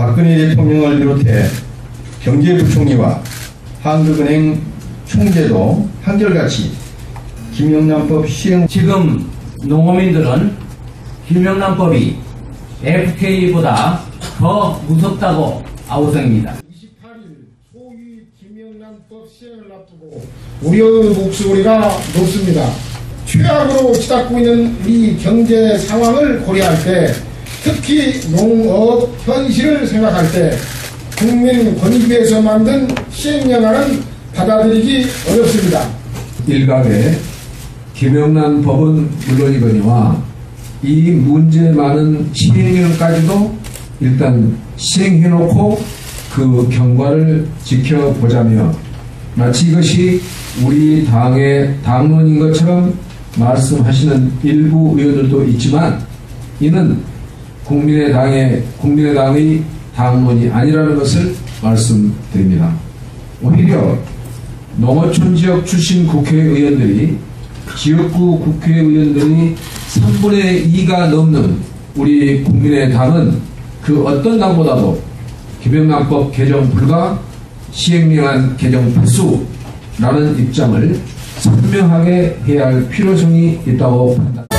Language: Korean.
박근혜 대통령을 비롯해 경제부총리와 한국은행 총재도 한결같이 김영란법 시행. 지금 농어민들은 김영란법이 FTA보다 더 무섭다고 아우성입니다. 28일 소위 김영란법 시행을 앞두고 우려의 목소리가 높습니다. 최악으로 치닫고 있는 우리 경제 상황을 고려할 때, 특히 농업 현실을 생각할 때 국민 권익위에서 만든 시행령안은 받아들이기 어렵습니다. 일각의 김영란법은 물론이거니와 이 문제 많은 시행령까지도 일단 시행해놓고 그 경과를 지켜보자며, 마치 이것이 우리 당의 당론인 것처럼 말씀하시는 일부 의원들도 있지만, 이는 국민의당의 당론이 아니라는 것을 말씀드립니다. 오히려 농어촌 지역 출신 국회의원들이, 지역구 국회의원들이 3분의 2가 넘는 우리 국민의당은 그 어떤 당보다도 김영란법 개정 불가, 시행령안 개정 필수라는 입장을 선명하게 해야 할 필요성이 있다고 판단합니다.